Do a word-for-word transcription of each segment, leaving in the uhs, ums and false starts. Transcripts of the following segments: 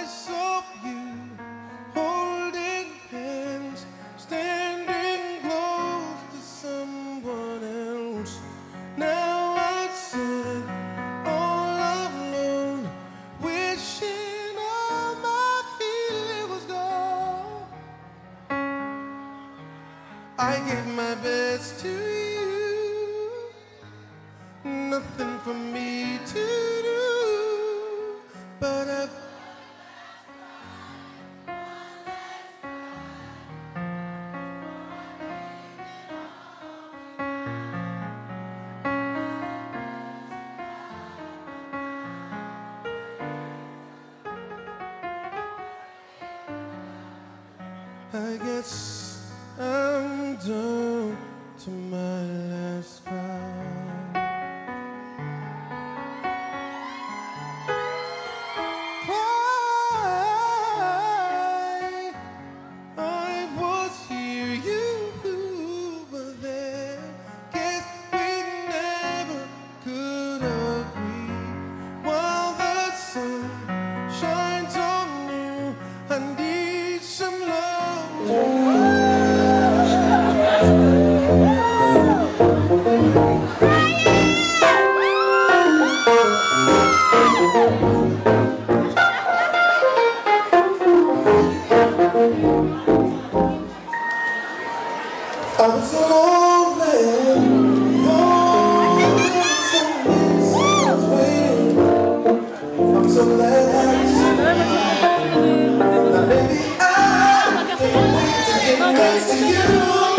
I saw you holding hands, standing close to someone else. Now I sit all alone, wishing all my feeling was gone. I gave my best to you, nothing for me to do, but I've I guess I'm down to my last cry. Why I was here, you were there. Guess we never could agree. While the sun shines on you, I need some love. I was so lonely, lonely, so many I was waiting. I'm so glad that you see. Now baby, I can't wait to get next to you.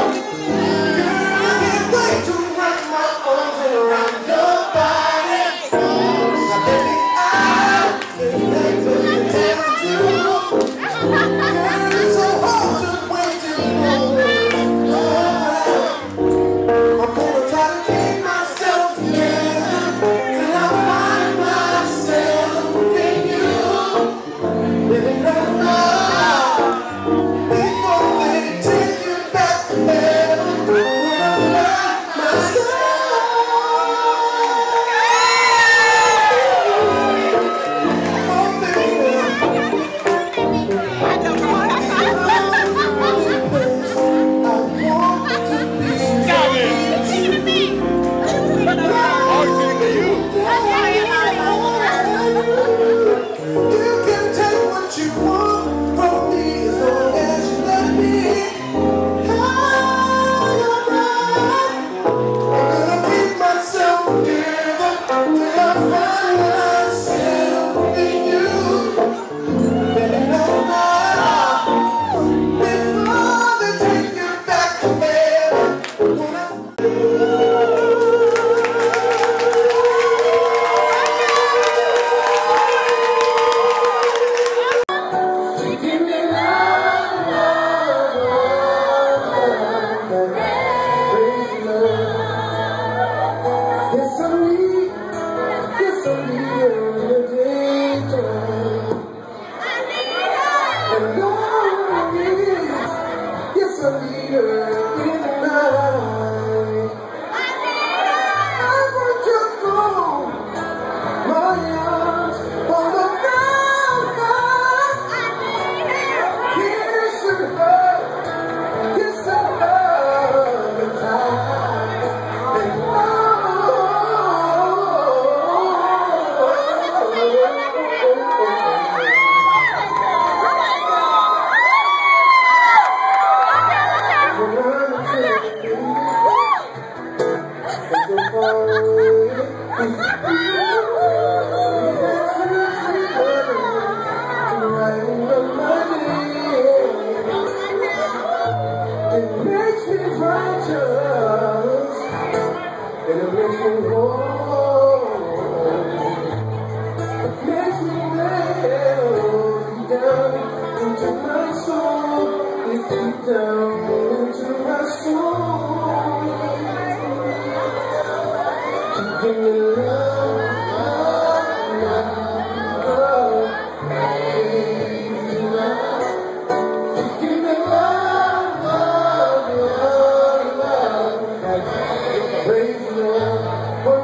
Girl, I can't wait to wrap my arms around your body. Now baby, I can't wait to get next to you. Girl, it's so hard to wait till you know.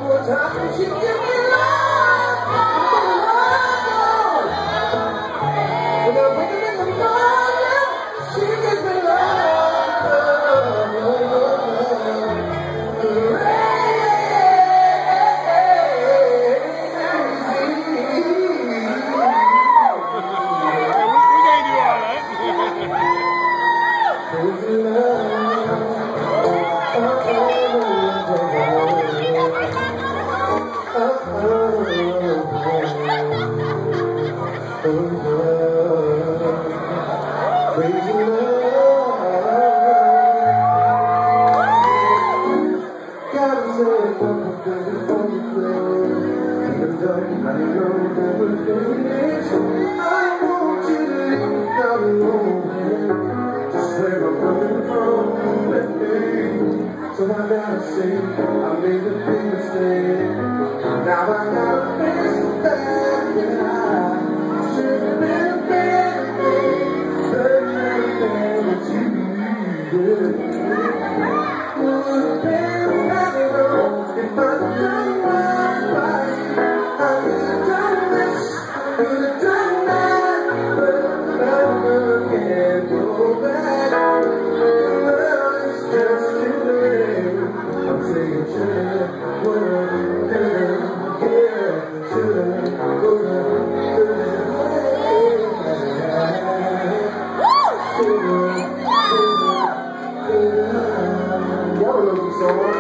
She give me love, love, love. crazy love. Gotta say a couple things before you play. Even though I know that we're finished, I want you to leave without a moment. Just where I'm coming from, let me. So I gotta say, I made a big mistake. Now I gotta face the fact that I should have been a better thing, better than what you did. Would have been better if I'd done right by you. I could have done this, could have done that, but I never can go back. Well, it's just too late. I'm saying should've, would've, could've, yeah, should've, would've, could've, should've, could've. Y'all love me so much.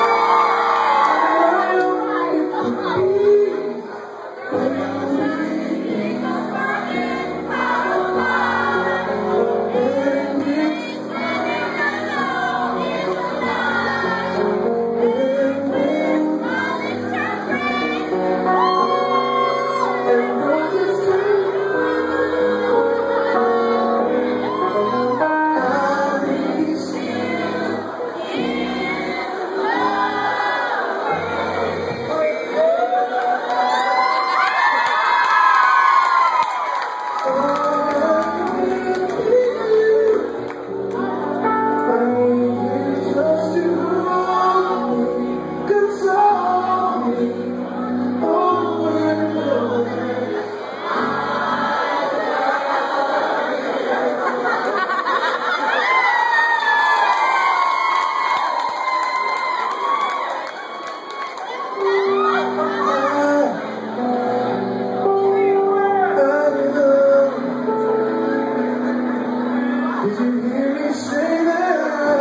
Did you hear me say that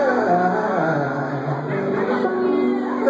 I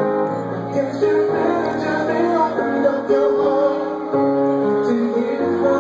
Can you imagine me opened up your heart to you?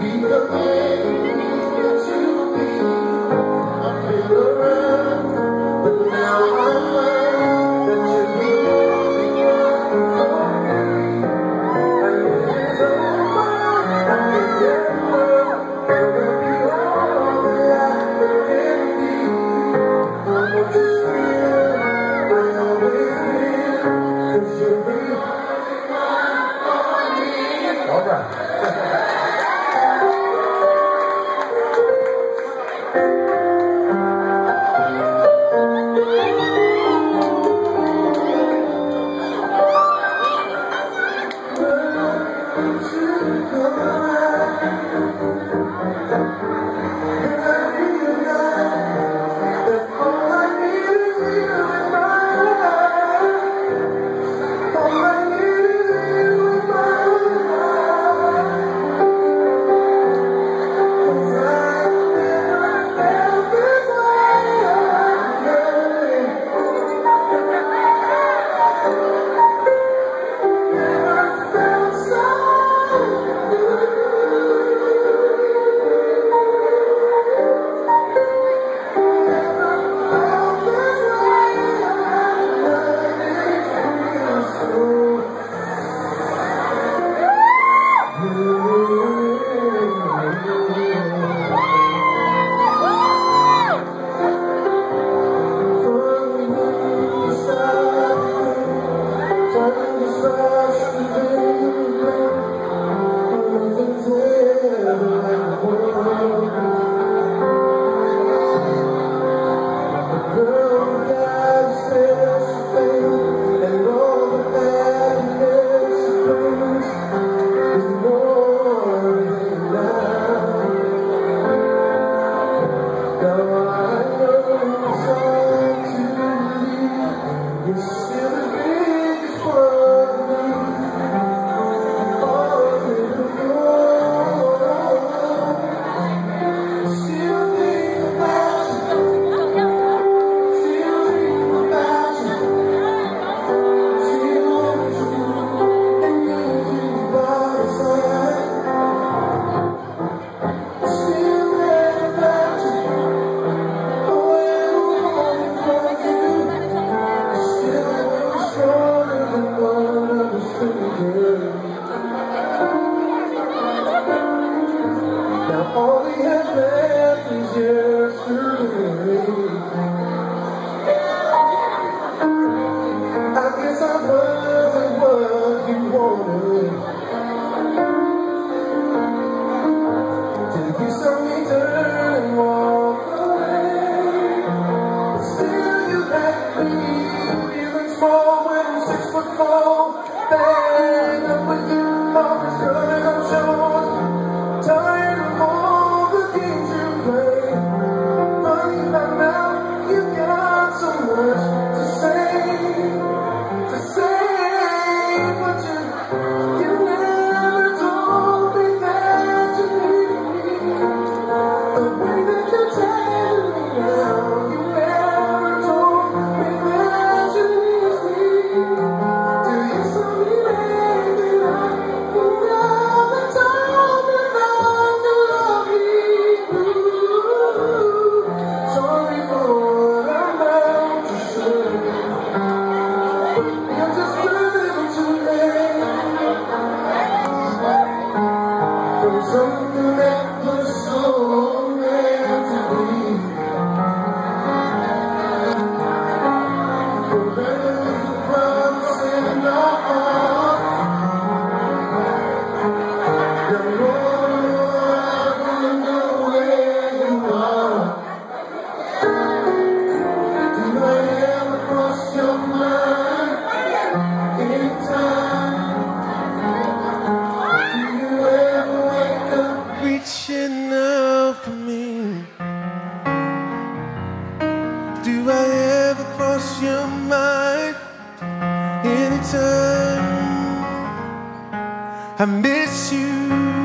I miss you.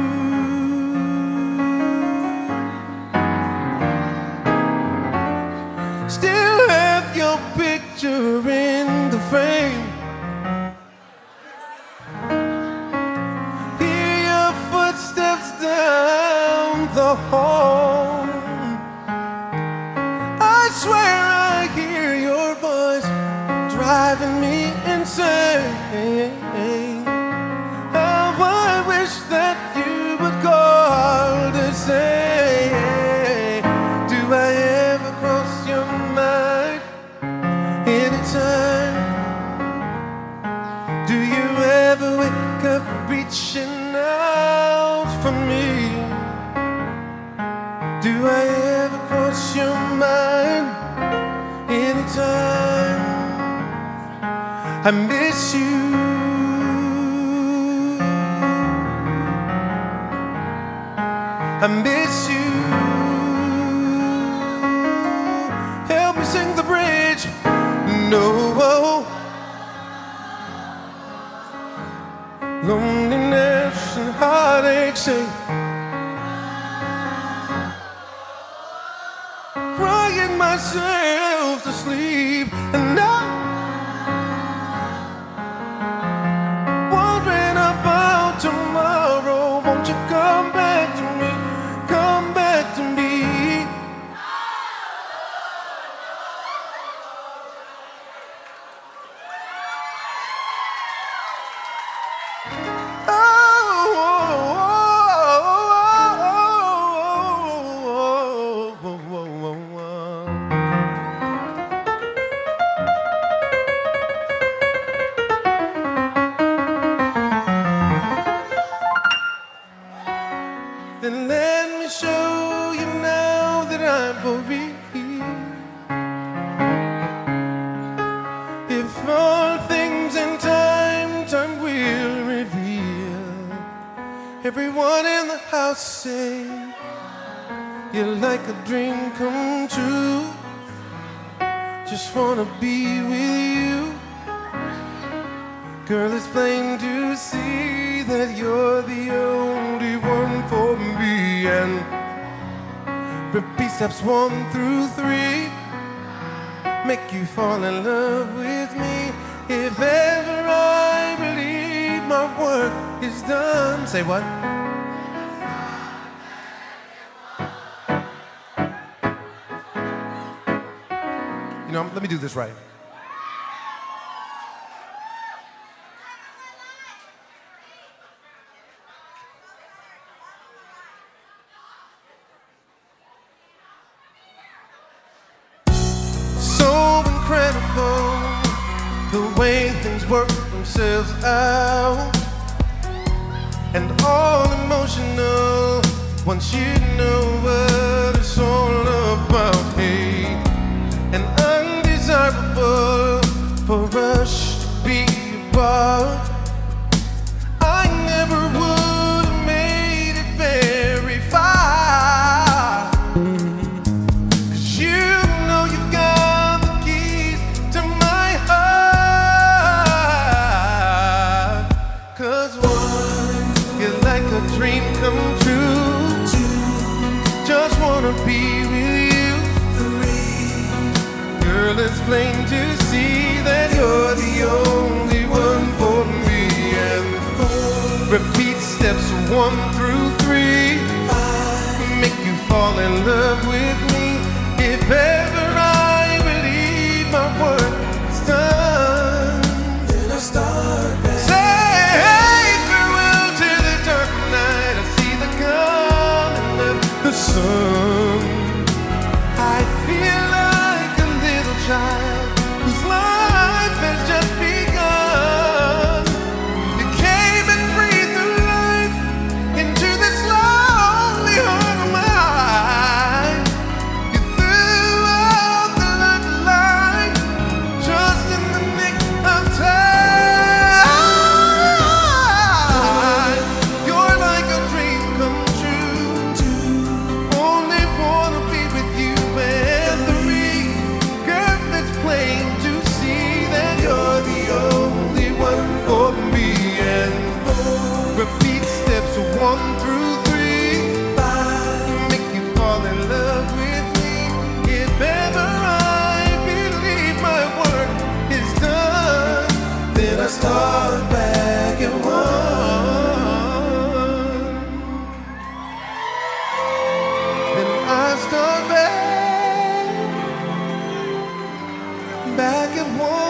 Still have your picture in the frame. Hear your footsteps down the home. I swear I hear your voice driving me insane. How I wish that you would call to say, do I ever cross your mind anytime? Do you ever wake up reaching out for me? Do I ever cross your mind anytime? I miss you. I miss you. Help me sing the bridge. No. Loneliness and heartache say, crying myself to sleep, and now wondering about tomorrow. Won't you come back to me? Come back to me. Then let me show you now that I'm for real. If all things in time, time will reveal. Everyone in the house say, you're like a dream come true. Just wanna be with you. Girl, it's plain to see that you're the only one for me. And repeat steps one through three, make you fall in love with me. If ever I believe my work is done. Say what? You know, let me do this right. Incredible the way things work themselves out, and all emotional once you know what it's all about. Hey, and undesirable for us to be apart. I never would have made it very far, 'cause you know you've got a dream come true. Just wanna be with you. Girl, it's plain to see that you're the only one for me. And repeat steps one through three, make you fall in love with me. If ever I believe my work is done, then I start back. The sun, I feel like a little child whose life has just begun. You came and breathed new life into this lonely heart of mine. You threw out the light just in the nick of time. You're like a dream come true. Only one.